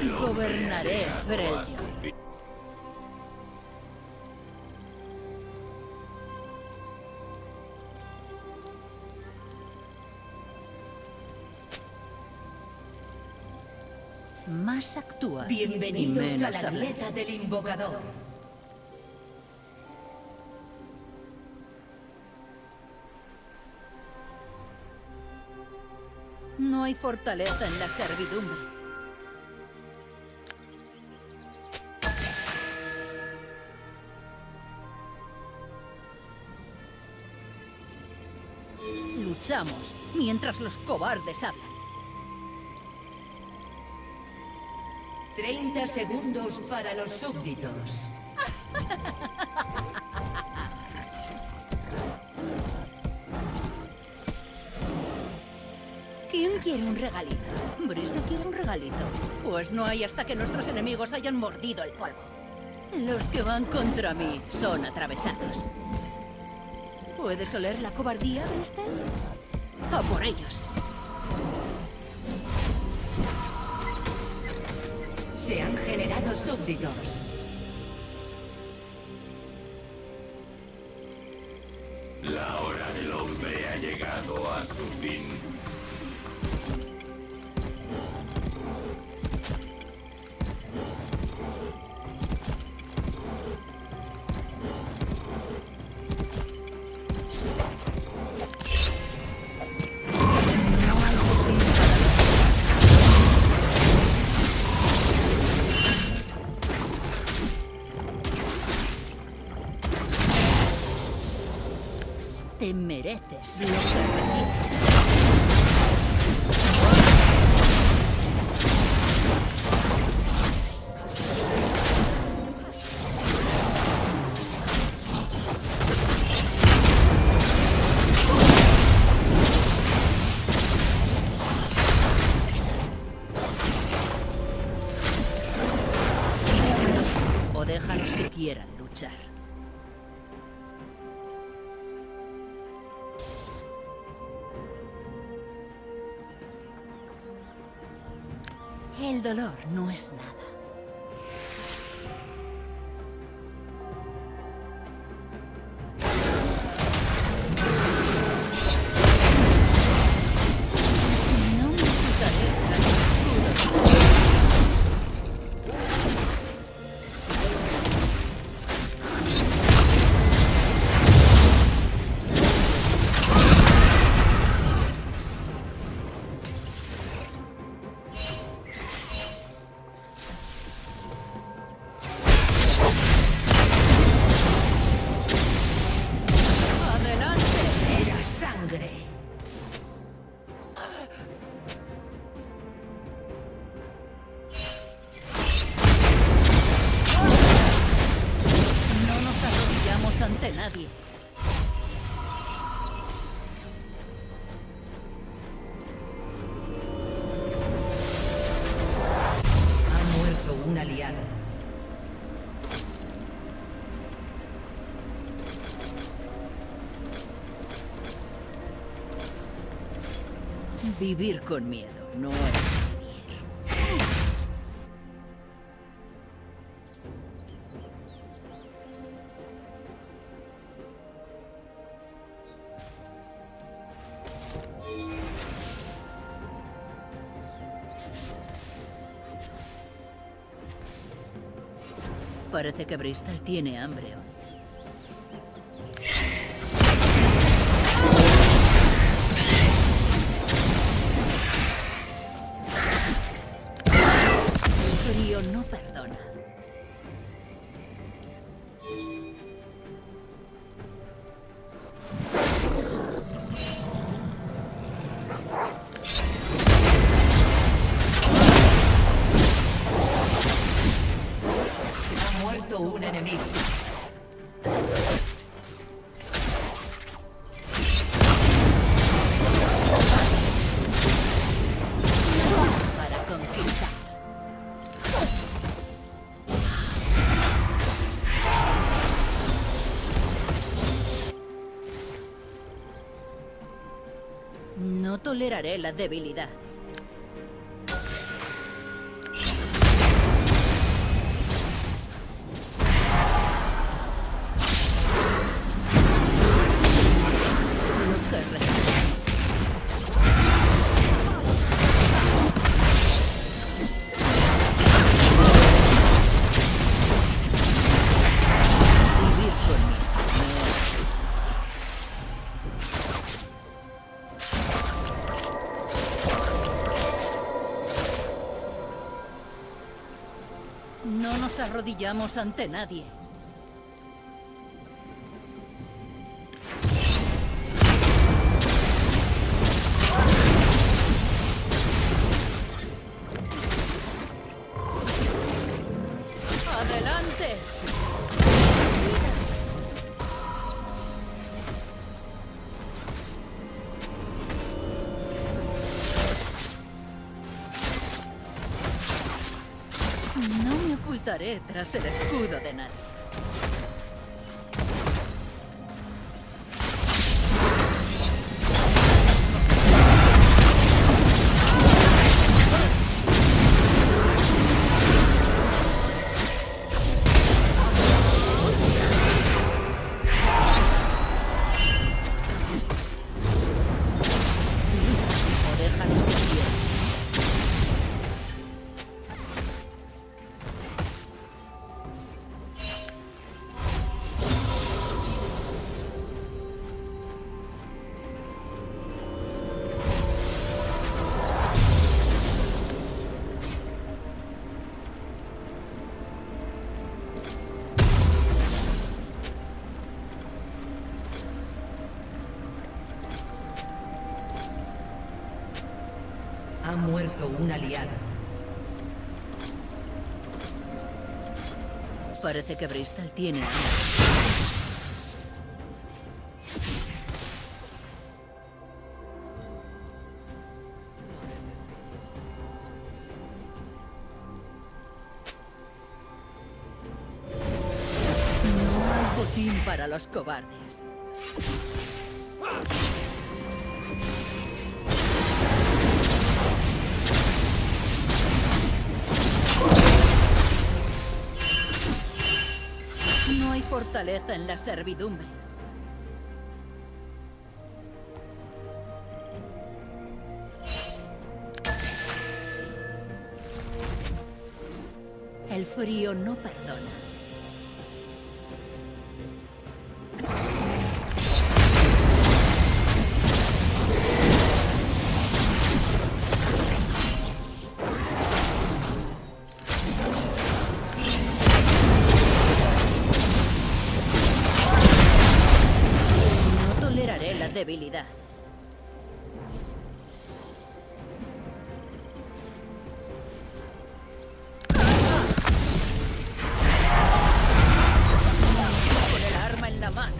Gobernaré Freljord. Más actúa. Bienvenidos a la grieta del invocador. No hay fortaleza en la servidumbre. Luchamos mientras los cobardes hablan. 30 segundos para los súbditos. ¿Quién quiere un regalito? Briste quiere un regalito. Pues no hay hasta que nuestros enemigos hayan mordido el polvo. Los que van contra mí son atravesados. ¿Puedes oler la cobardía, Briste? ¡A por ellos! Se han generado súbditos. La hora del hombre ha llegado a su fin. Te mereces lo que recibes. O déjalos que quieran luchar. El dolor no es nada. No me quitaré las escudos. Era sangre. No nos arrodillamos ante nadie. Ha muerto un aliado. Vivir con miedo no es vivir. Parece que Bristol tiene hambre hoy. El frío no perdona. Ha muerto un enemigo. Para conquistar. No toleraré la debilidad. No nos arrodillamos ante nadie. ¡Adelante! No me ocultaré tras el escudo de nadie. Lucha o déjanos que quieran. Ha muerto un aliado. Parece que Bristol tiene hambre. No hay botín para los cobardes. No hay fortaleza en la servidumbre. El frío no perdona. No toleraré la debilidad. Con el arma en la mano.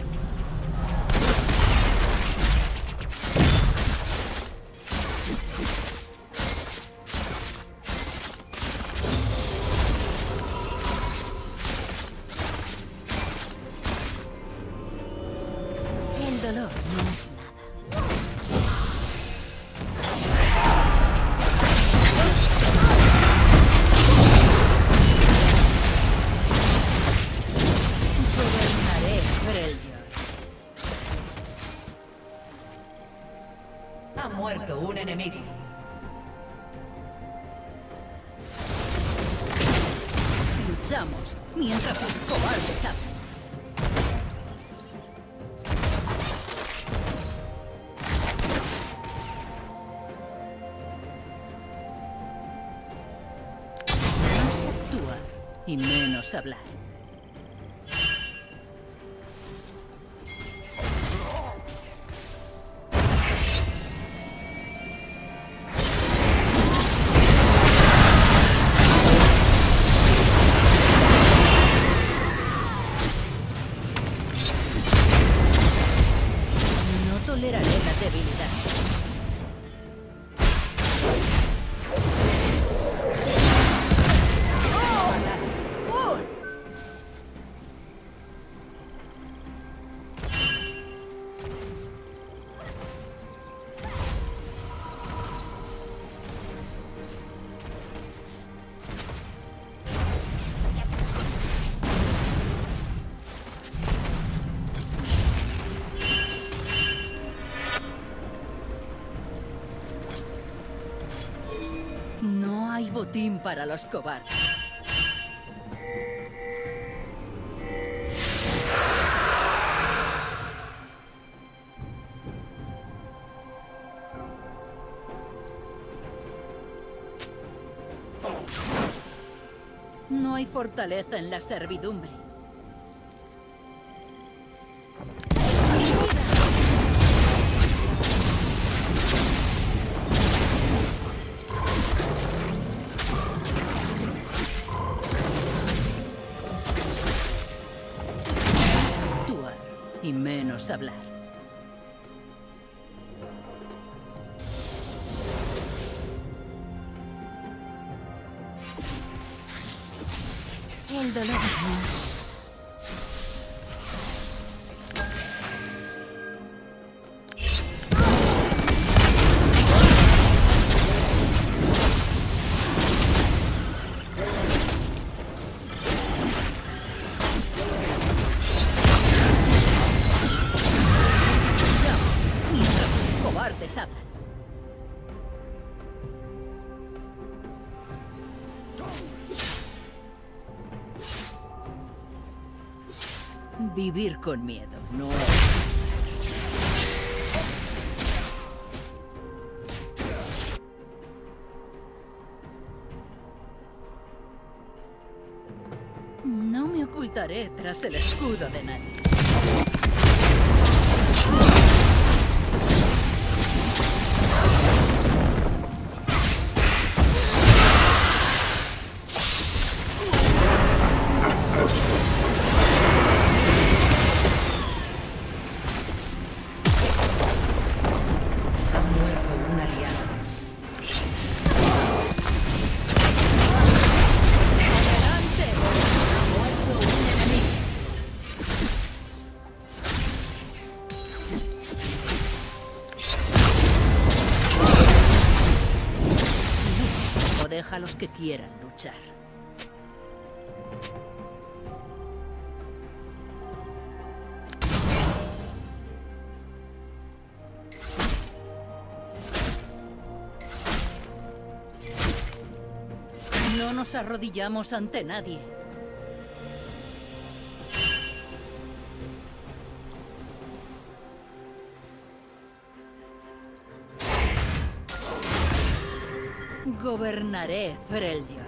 El dolor no es nada. Gobernaré Freljord. Ha muerto un enemigo. Luchamos mientras los cobardes hablan. Más actuar y menos hablar. No toleraré la debilidad. No hay botín para los cobardes. No hay fortaleza en la servidumbre. Más actuar y menos hablar. El dolor no es... Mientras los cobardes hablan. Vivir con miedo no es... No me ocultaré tras el escudo de nadie. Ha muerto un aliado. ¡Adelante! Ha muerto un enemigo. Lucha o deja a los que quieran luchar. No nos arrodillamos ante nadie. Gobernaré Freljord.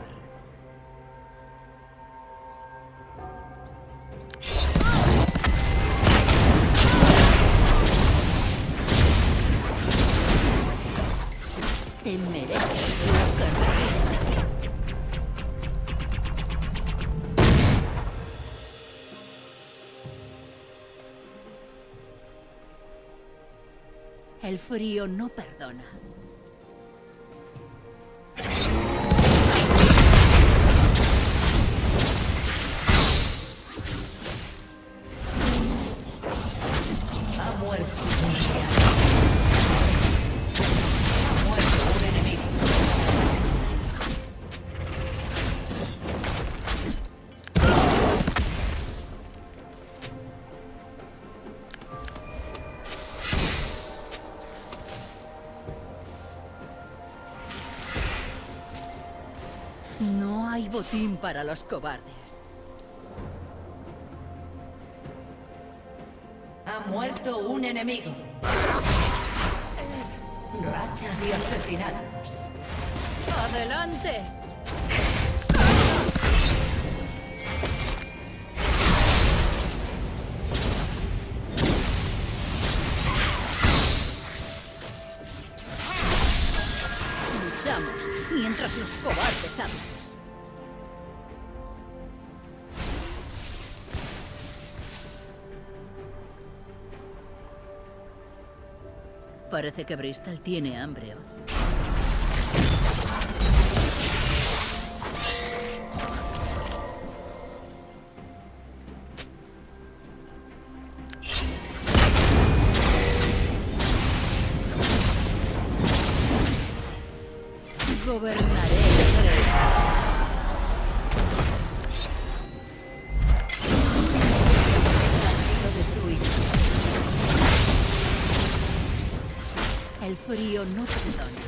Te mereces lo que recibes. El frío no perdona. Ha muerto un aliado. Ha muerto un enemigo. No hay botín para los cobardes. Ha muerto un enemigo. Racha de asesinatos. ¡Adelante! Luchamos mientras los cobardes hablan. Parece que Bristol tiene hambre hoy. Gobernaré Freljord. Ha sido destruido. El frío no perdona.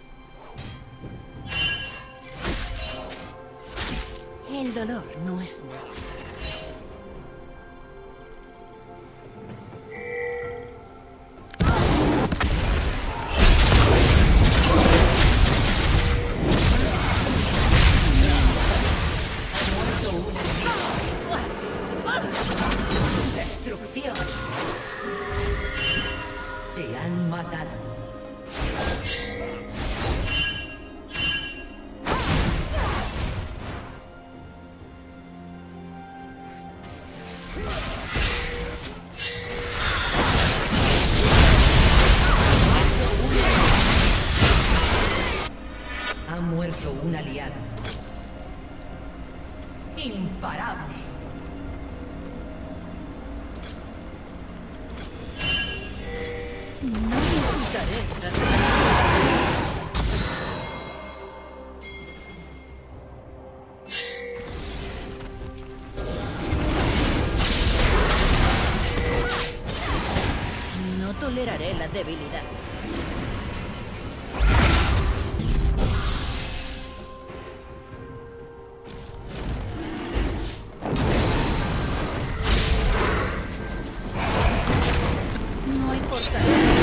El dolor no es Te han matado. Ha muerto un aliado. Imparable. No me ocultaré tras el escudo. No toleraré la debilidad. No hay fortaleza.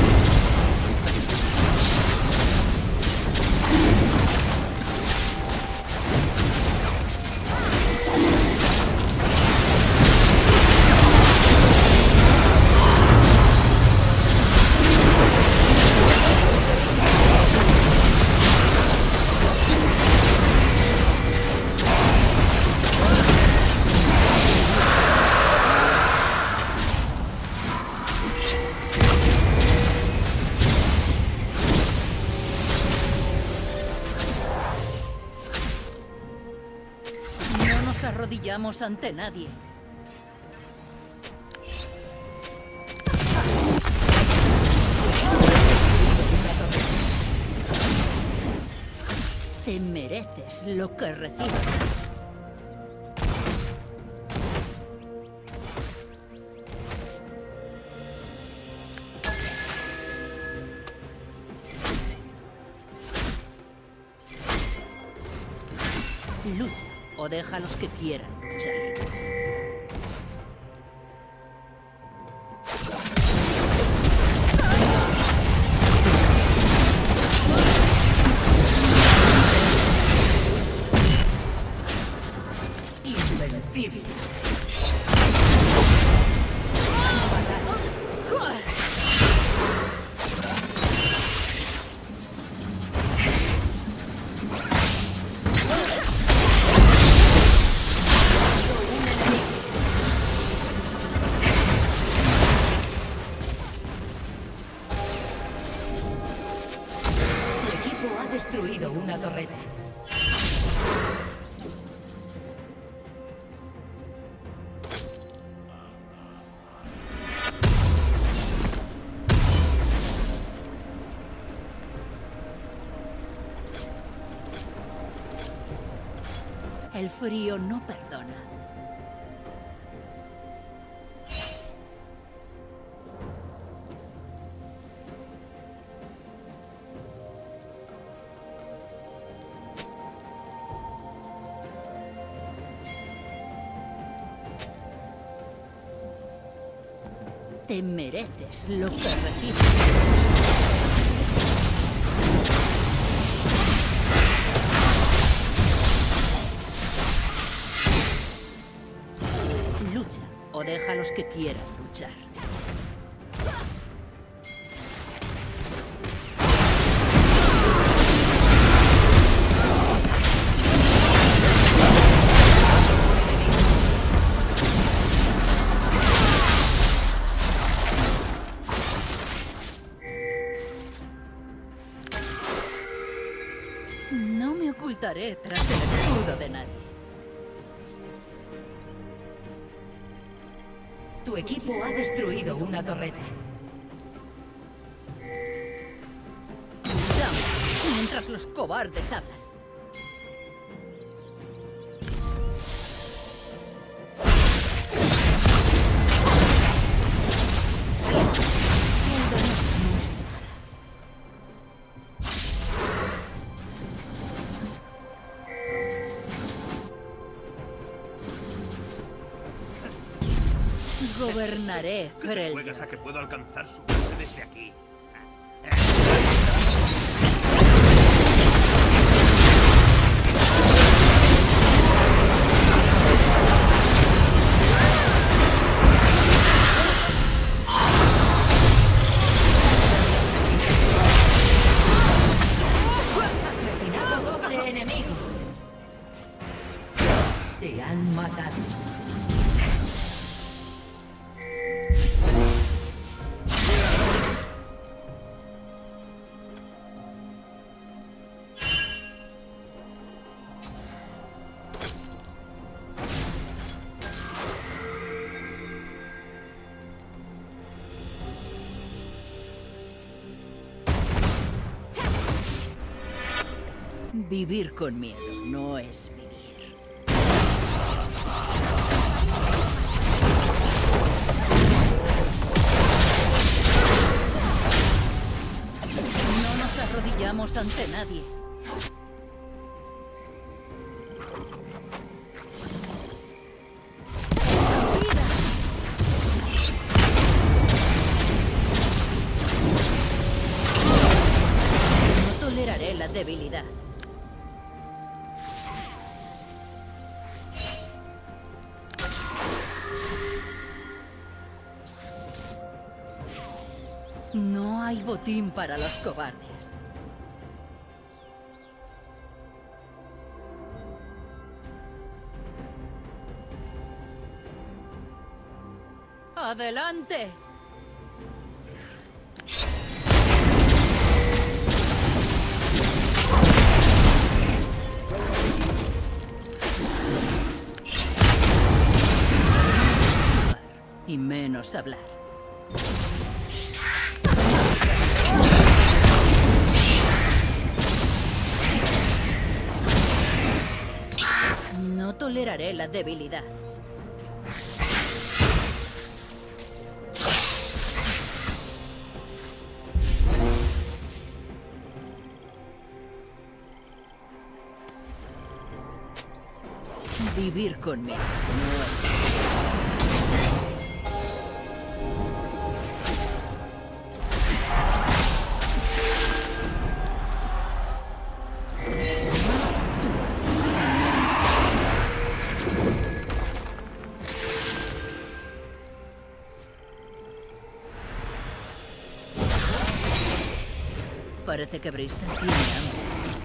No nos arrodillamos ante nadie. Te mereces lo que recibes. Lucha o deja a los que quieran luchar. Invencible. Tu equipo ha destruido una torreta. El frío no perdona. Te mereces lo que recibes. Lucha o deja a los que quieran luchar. No me ocultaré tras el escudo de nadie. Tu equipo ha destruido una torreta. Luchamos mientras los cobardes hablan. El dolor no es nada. Gobernaré Freljord. ¿Juegas a que puedo alcanzar su base desde aquí? Vivir con miedo no es vivir. No nos arrodillamos ante nadie. No toleraré la debilidad. No hay botín para los cobardes. ¡Adelante! Y menos hablar. No toleraré la debilidad. Vivir conmigo no es... Parece que Bristol tiene hambre.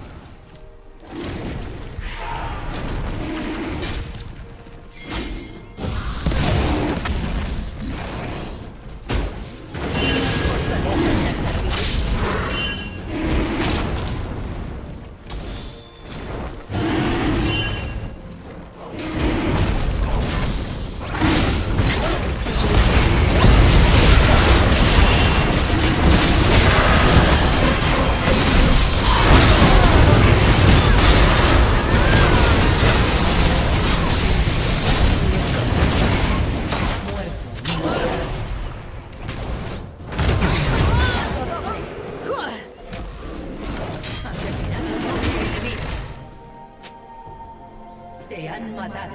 Te han matado.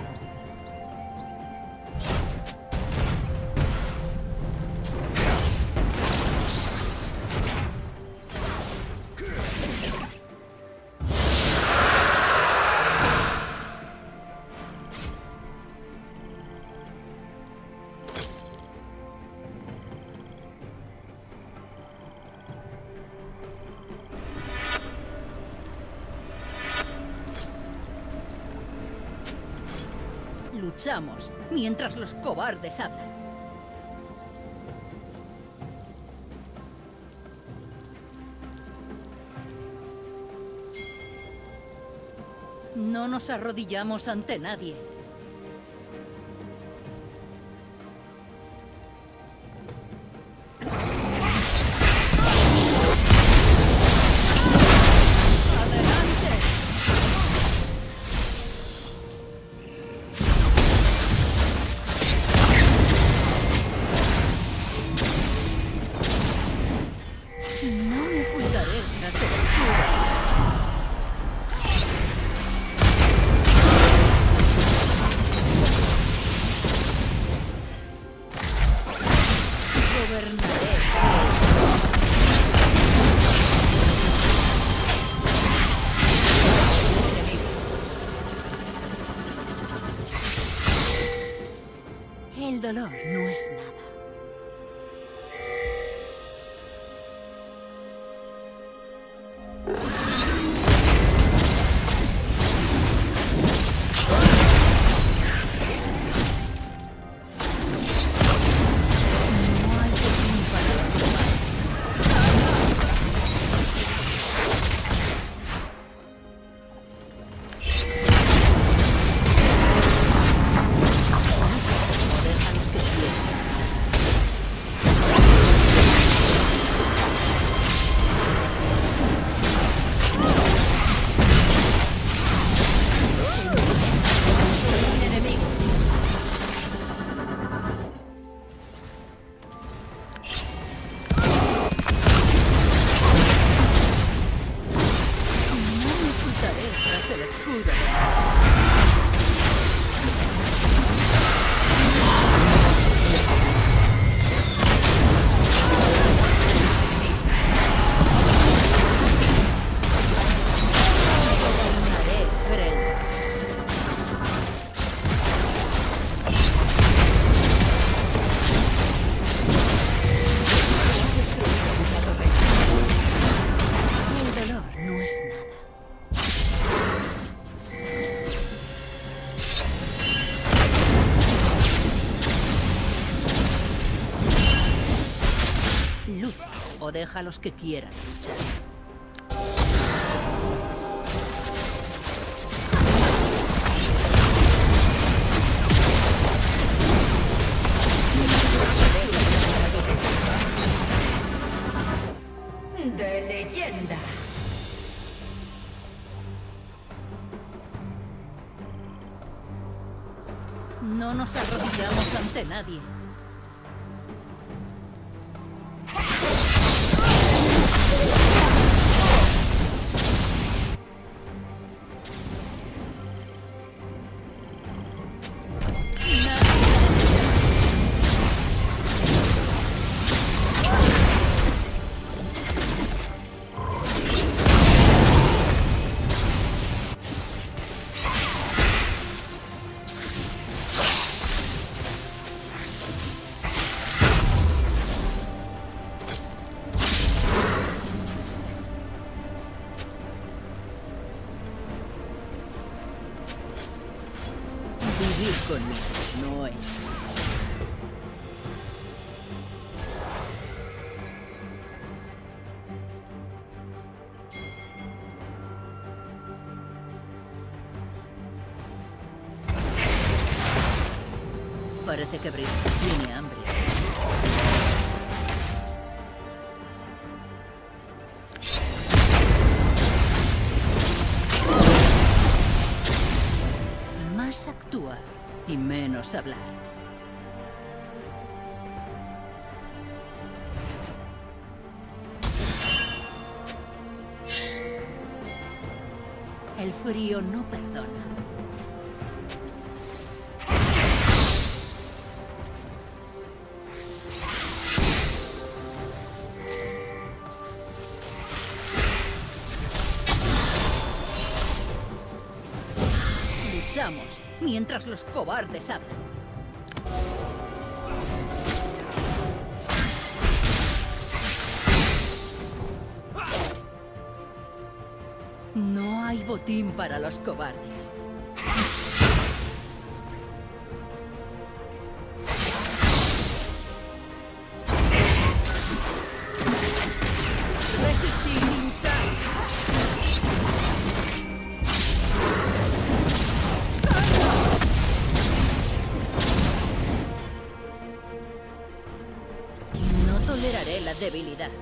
Luchamos mientras los cobardes hablan. No nos arrodillamos ante nadie. No me ocultaré tras el escudo. Gobernaré. El dolor no es nada. Déjalos que quieran. o deja a los que quieran luchar. De leyenda. No nos arrodillamos ante nadie. Vivir conmigo no es. Parece que Britt tiene hambre. Más actuar y menos hablar. El frío no perdona. Luchamos mientras los cobardes hablan. No hay botín para los cobardes. Resistir y luchar. No toleraré la debilidad.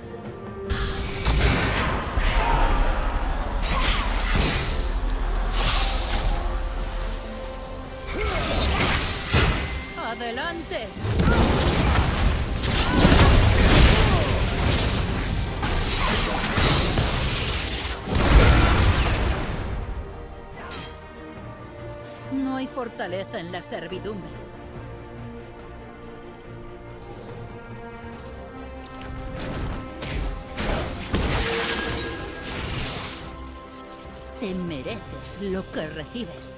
¡Adelante! No hay fortaleza en la servidumbre. Te mereces lo que recibes.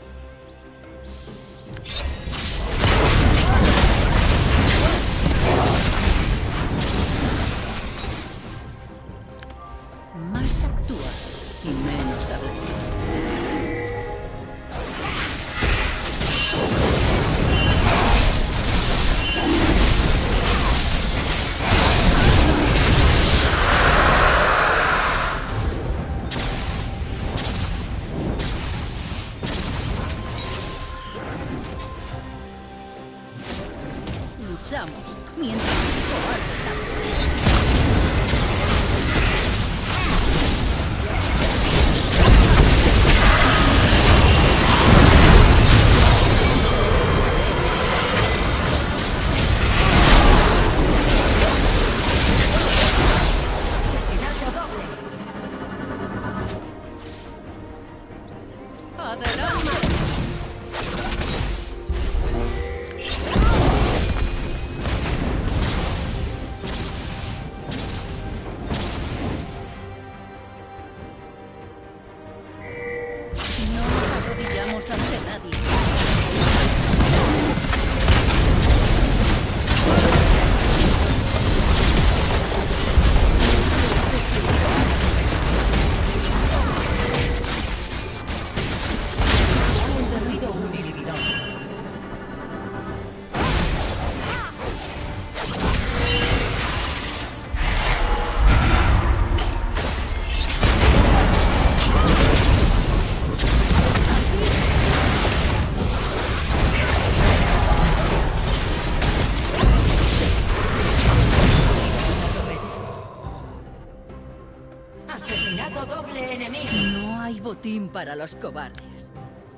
Más actúa y menos habla. Luchamos mientras los cobardes hablan. ¡Adelante! enemigo. No hay botín para los cobardes.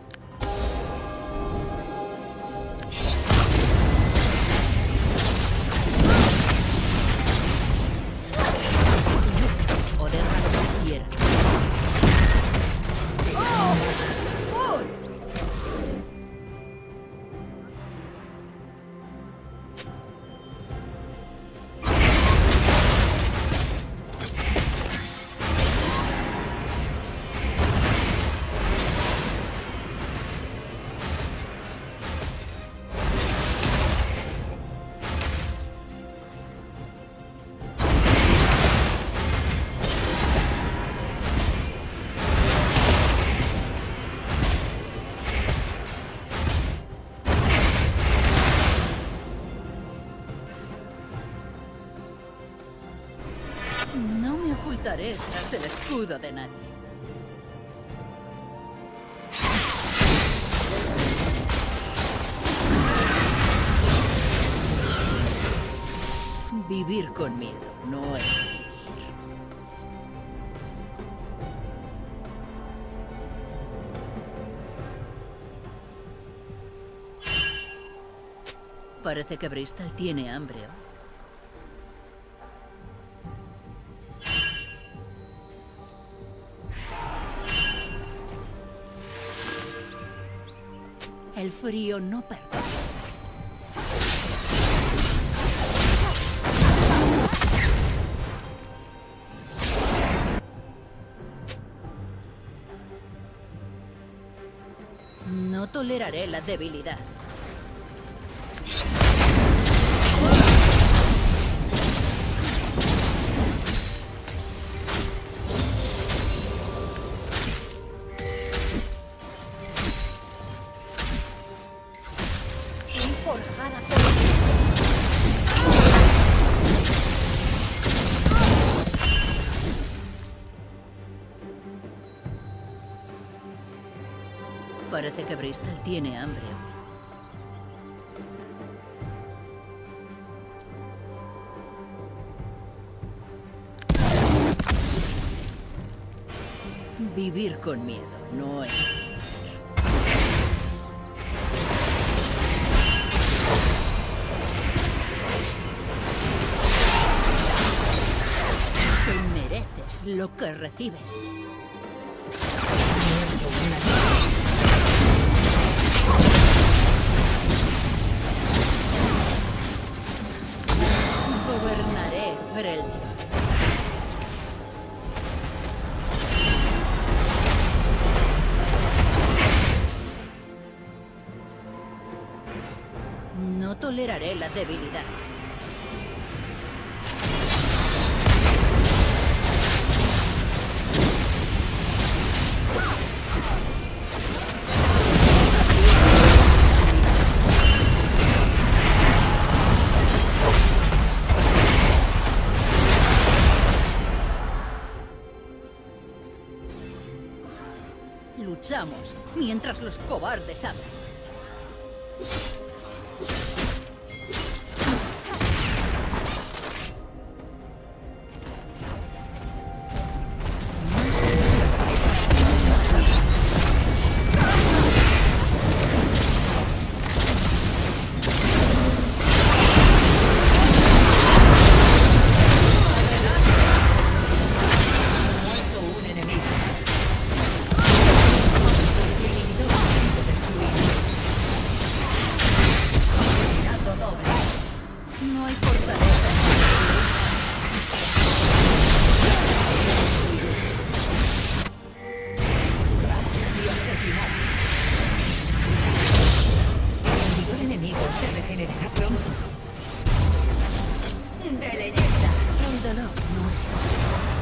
Lucha o deja lo que quieras. No me ocultaré tras el escudo de nadie. Vivir con miedo no es vivir. Parece que Bristol tiene hambre hoy. El frío no perdona. No toleraré la debilidad. Forjada por... Parece que Bristol tiene hambre. Vivir con miedo no es vivir. Te mereces lo que recibes. Gobernaré Freljord. No toleraré la debilidad. Luchamos mientras los cobardes hablan. No hay fortaleza. Y asesinado. El servidor enemigo se regenerará pronto. De leyenda. El dolor no es algo.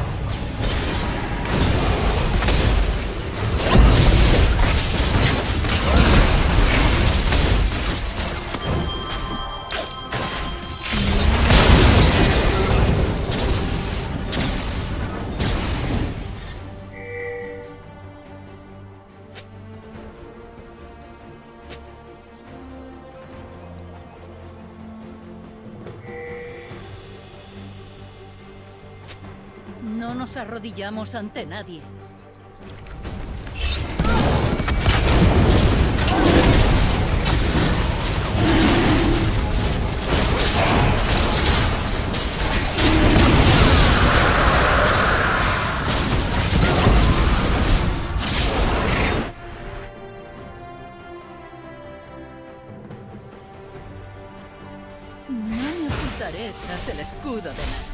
No nos arrodillamos ante nadie. Estaré tras el escudo de Nar.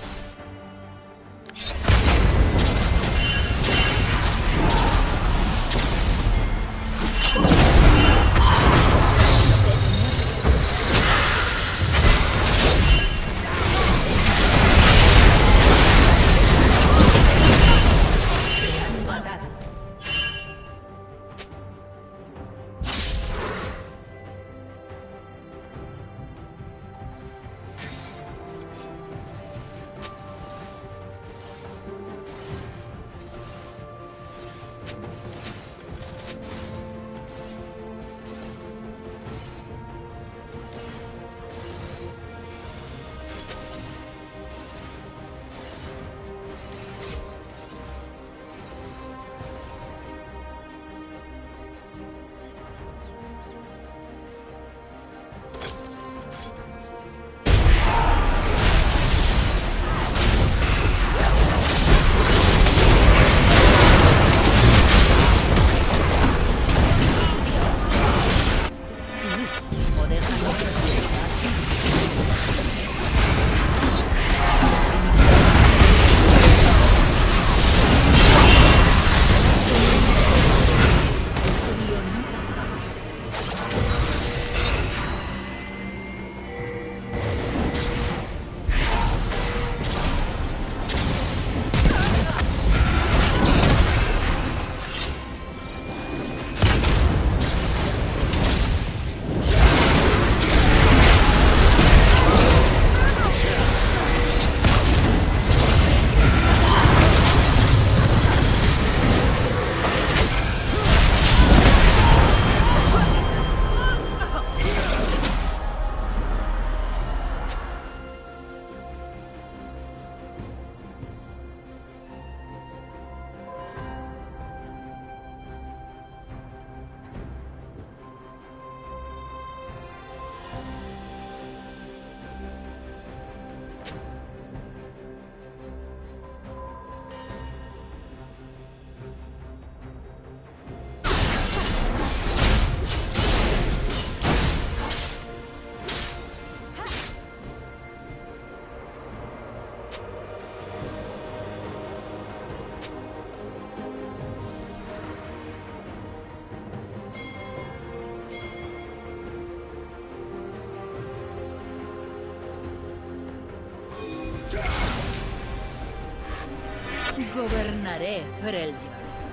Gobernaré Freljord.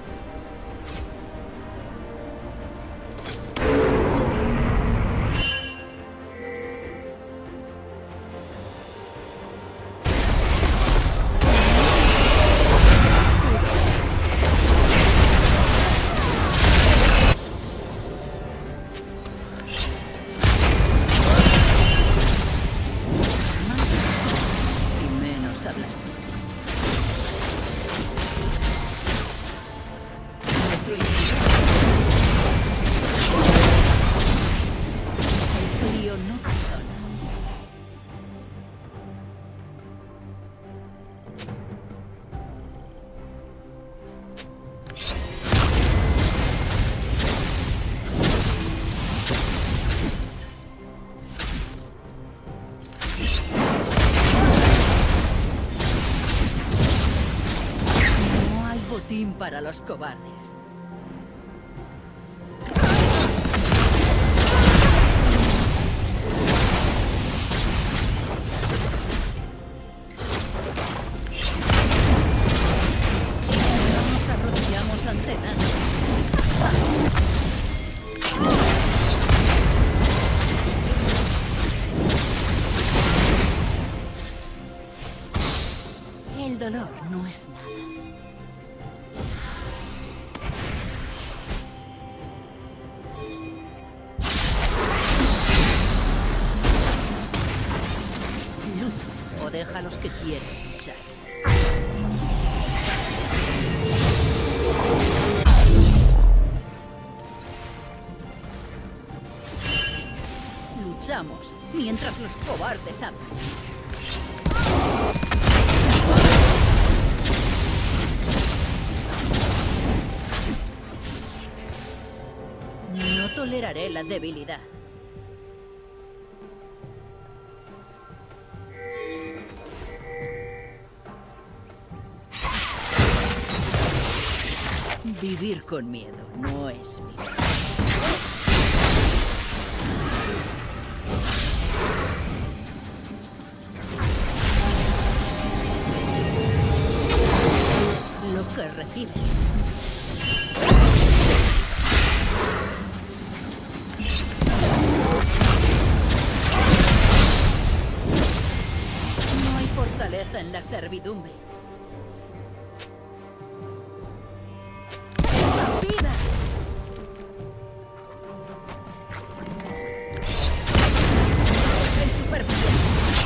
Para los cobardes. Nos arrodillamos ante nada. El dolor no es nada. O deja a los que quieren luchar. Luchamos mientras los cobardes hablan. No toleraré la debilidad. Vivir con miedo no es vivir. Es lo que recibes. No hay fortaleza en la servidumbre. ¡Vida! ¡El superviviente!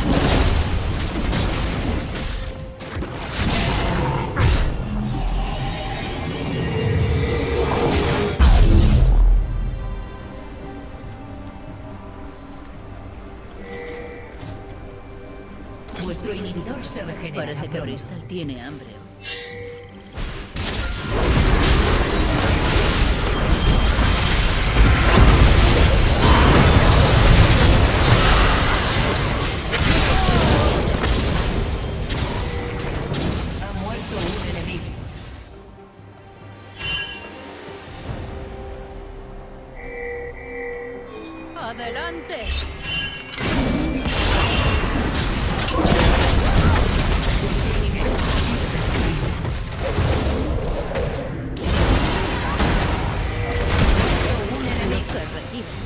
Vuestro inhibidor se regenera. Parece que Bristol tiene hambre. Ha muerto un enemigo. ¡Adelante! Vuestro inhibidor ha sido destruido. Un Lo enemigo. que recibes.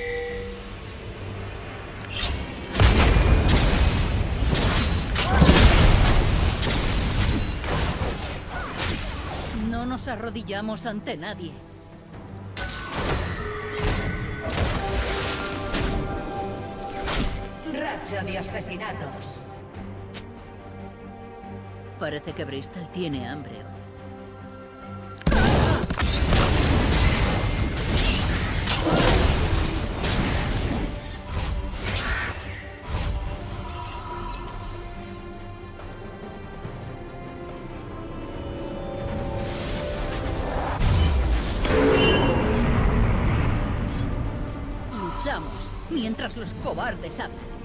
No nos arrodillamos ante nadie. Racha de asesinatos. Parece que Bristol tiene hambre. Luchamos mientras los cobardes hablan.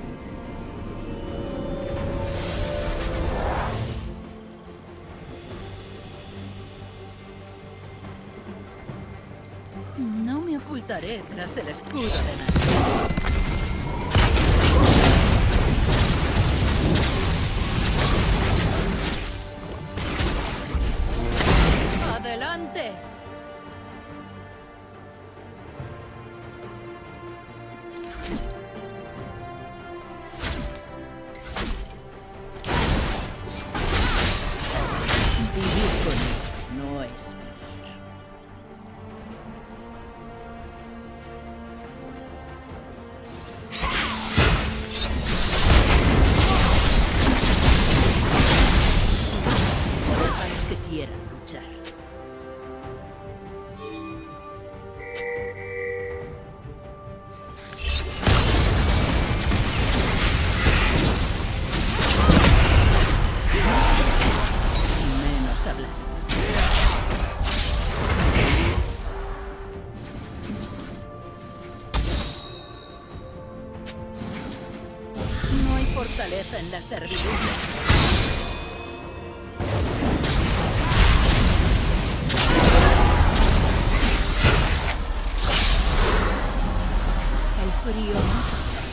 No me ocultaré tras el escudo de nadie. ¡Adelante! Vivir con él no es vivir. Deja a los que quieran luchar. Menos hablar. No hay fortaleza en la servidumbre. El frío mata.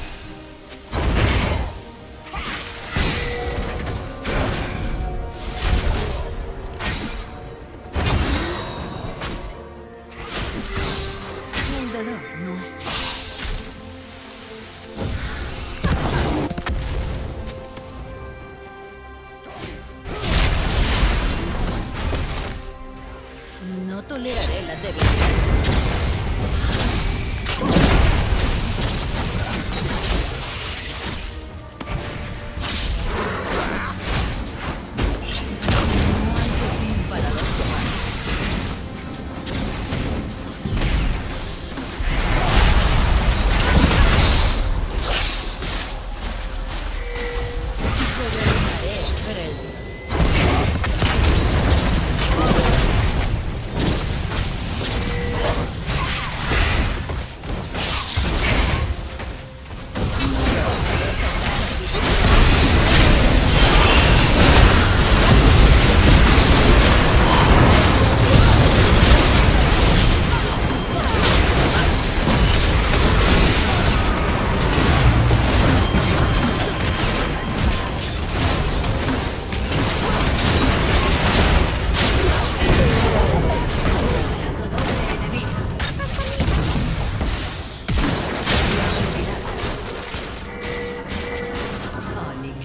El dolor no está. No toleraré la debilidad.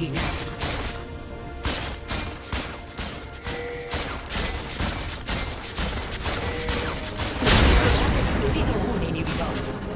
Aniquilados. Ha destruido un inhibidor.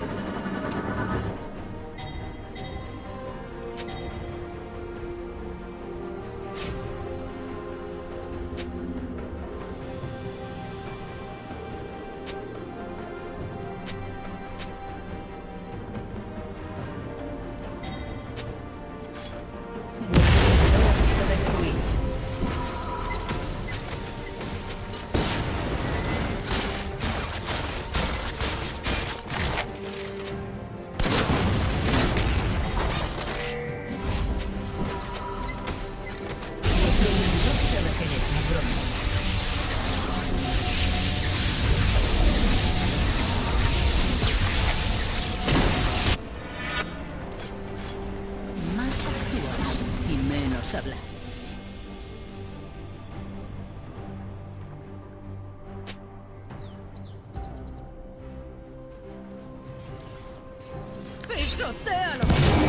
Más actuar y menos hablar. ¡Pisotéalo!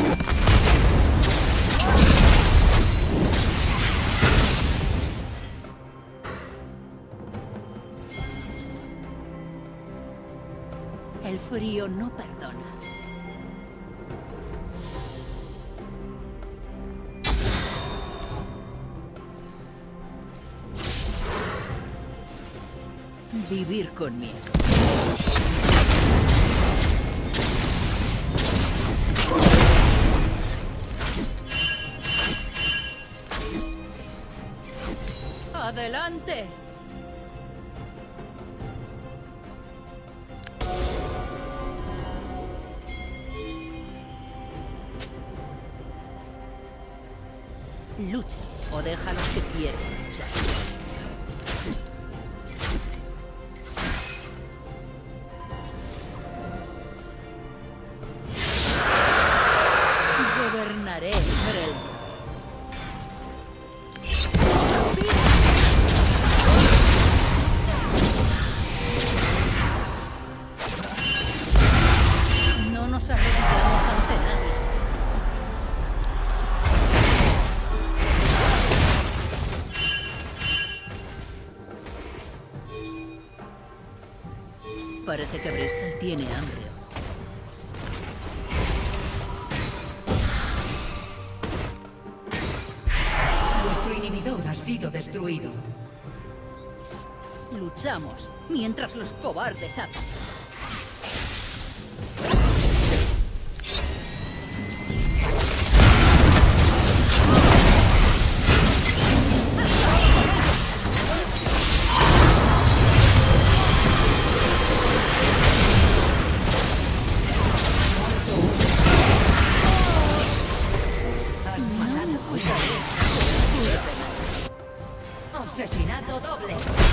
El frío no perdona. Vivir con miedo. ¡Adelante! Lucha o deja a los que quieren luchar. Gobernaré Freljord. No nos arrodillamos ante nadie. Parece que Bristol tiene hambre. Vuestro inhibidor ha sido destruido. Luchamos mientras los cobardes atacan. Asesinato doble.